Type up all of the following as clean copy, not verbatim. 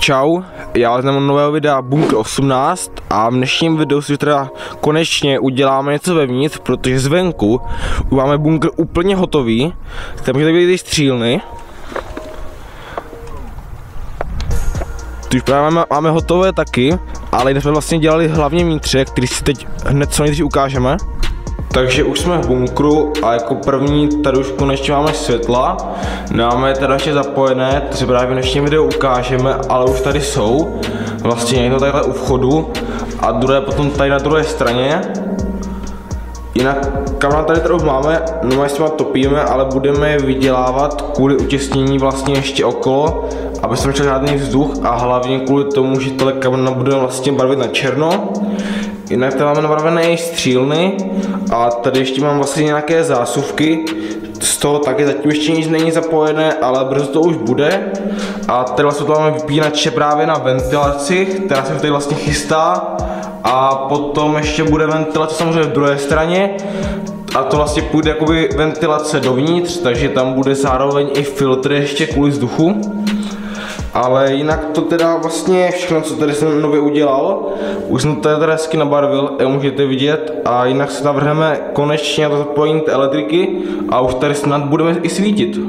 Čau, já znám nového videa Bunkr 18 a v dnešním videu si teda konečně uděláme něco vevnitř, protože zvenku máme bunkr úplně hotový. Tam můžete vidět ty střílny. Tu už právě máme hotové taky, ale jsme vlastně dělali hlavně vnitře, který si teď hned co nejdřív ukážeme. Takže už jsme v bunkru a jako první tady už konečně máme světla. Nemáme je teda ještě zapojené, to si právě v dnešním videu ukážeme, ale už tady jsou. Vlastně jedno takhle u vchodu a druhé potom tady na druhé straně. Jinak kamera tady už máme, no my s těma topíme, ale budeme je vydělávat kvůli utěsnění vlastně ještě okolo, aby jsme měli žádný vzduch a hlavně kvůli tomu, že tohle kamera budeme vlastně barvit na černo. Jinak tady máme nabarvené i střílny a tady ještě mám vlastně nějaké zásuvky. Z toho taky zatím ještě nic není zapojené, ale brzo to už bude. A tady vlastně to máme vypínače právě na ventilaci, která se tady vlastně chystá. A potom ještě bude ventilace samozřejmě v druhé straně. A to vlastně půjde jakoby ventilace dovnitř, takže tam bude zároveň i filtr ještě kvůli vzduchu. Ale jinak to teda vlastně všechno, co tady jsem nově udělal, už jsem to teda hezky nabarvil, jak můžete vidět, a jinak se navrhneme konečně na to zapojení té elektriky a už tady snad budeme i svítit.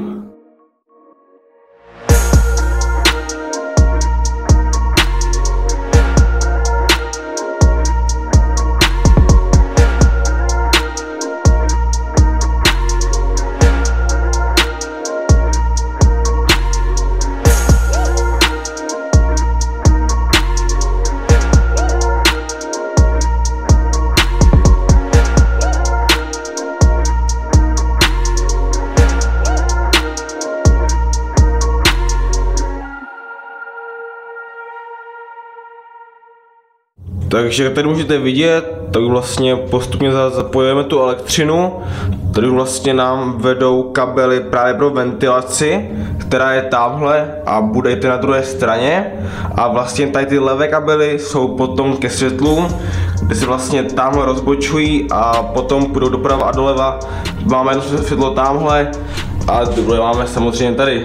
Takže tady můžete vidět, tak vlastně postupně zapojujeme tu elektřinu. Tady vlastně nám vedou kabely právě pro ventilaci, která je tamhle a bude i na druhé straně. A vlastně tady ty levé kabely jsou potom ke světlům, kde se vlastně tamhle rozbočují a potom půjdou doprava a doleva. Máme jedno světlo tamhle a druhé máme samozřejmě tady.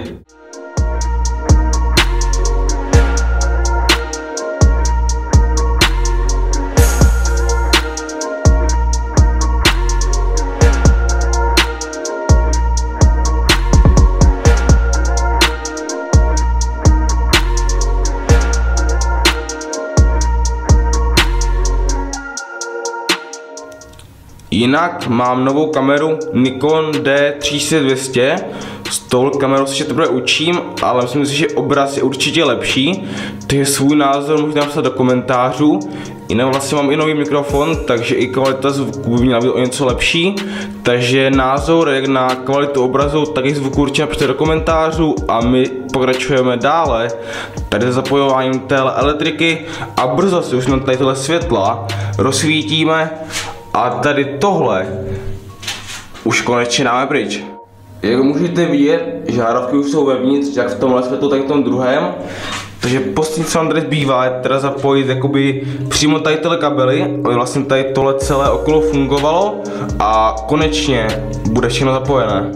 Jinak mám novou kameru Nikon D3200, s tou kamerou se ještě teprve učím, ale myslím si, že obraz je určitě lepší, takže svůj názor můžete napsat do komentářů. Jinak vlastně mám i nový mikrofon, takže i kvalita zvuku by měla být o něco lepší, takže názor jak na kvalitu obrazu, tak i zvuku určitě napište do komentářů a my pokračujeme dále tady se zapojováním té elektriky a brzo si už na tady tohle světla rozsvítíme. A tady tohle už konečně dáme pryč. Jak můžete vidět, žárovky už jsou vevnitř, jak v tomhle světlu, tak v tom druhém. Takže poslední, co nám tady zbývá, je teda zapojit jakoby přímo tady tyhle kabely, aby vlastně tady tohle celé okolo fungovalo a konečně bude všechno zapojené.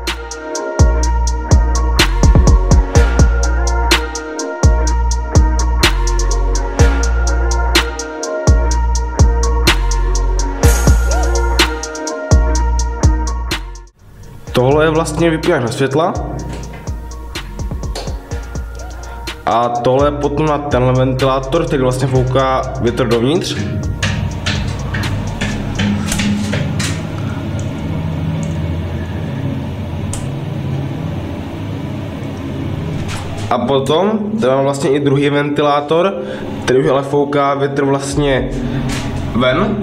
Tohle je vlastně vypínač na světla a tohle je potom na tenhle ventilátor, který vlastně fouká větr dovnitř. A potom tady mám vlastně i druhý ventilátor, který už ale fouká větr vlastně ven.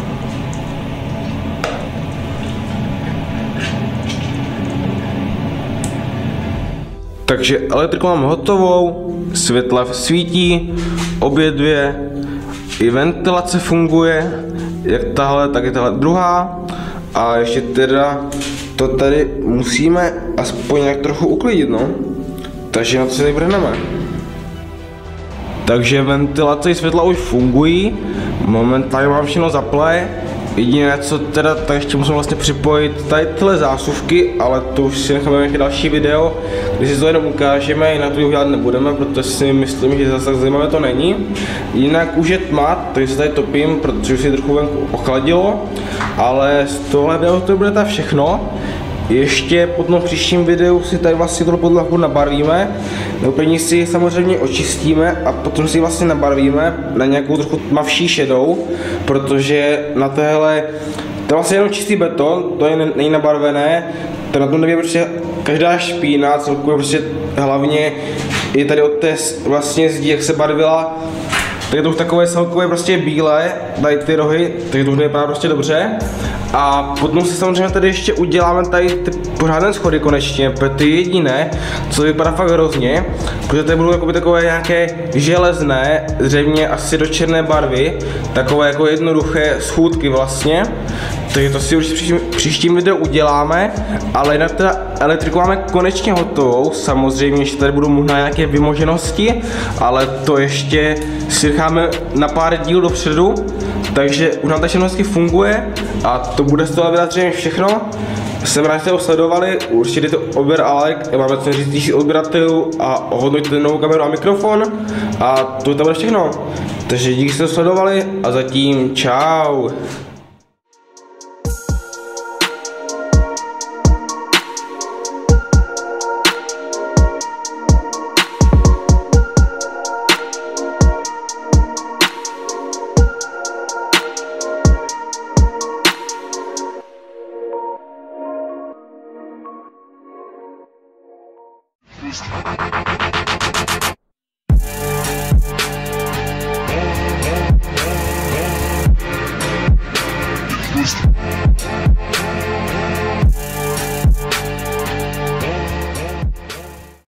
Takže elektriku mám hotovou, světla svítí, obě dvě, i ventilace funguje, jak tahle, tak i tahle druhá. A ještě teda to tady musíme aspoň nějak trochu uklidit, no. Takže na to se tady vrhneme. Takže ventilace i světla už fungují, momentálně mám všechno zaplé Jediné co teda, tak ještě musím vlastně připojit tady tyhle zásuvky, ale to už si necháme nějaké další video, kde si to jenom ukážeme, jinak to udělat nebudeme, protože si myslím, že zase tak zajímavé to není. Jinak už je tma, takže se tady topím, protože už si trochu venku ochladilo, ale z tohle videa to bude tak všechno. Ještě potom v příštím videu si tady vlastně tohle podlahu nabarvíme, úplně si ji samozřejmě očistíme a potom si ji vlastně nabarvíme na nějakou trochu tmavší šedou, protože na téhle, to je vlastně jenom čistý beton, to není nabarvené, to na tom neví prostě každá špína, celkově prostě hlavně je tady od té vlastně zdi, jak se barvila, tak je to už takové celkově prostě bílé, tady ty rohy, takže to už nevypadá prostě dobře. A potom si samozřejmě tady ještě uděláme tady ty pořádné schody konečně, protože ty jediné, co vypadá fakt hrozně, protože tady budou jakoby takové nějaké železné, zřejmě asi do černé barvy, takové jako jednoduché schůdky vlastně. Takže to si už v příštím videu uděláme, ale jinak teda elektriku máme konečně hotovou, samozřejmě, že tady budou možná nějaké vymoženosti, ale to ještě si necháme na pár díl dopředu, takže už nám ta všechno funguje a to bude z toho vyjádření všechno. Jsem rád, že jste ho sledovali, určitě dejte odběr a like, máme co říct odběratelů a ohodnoťte novou kameru a mikrofon a to bude všechno. Takže díky, že jste to sledovali a zatím čau. Just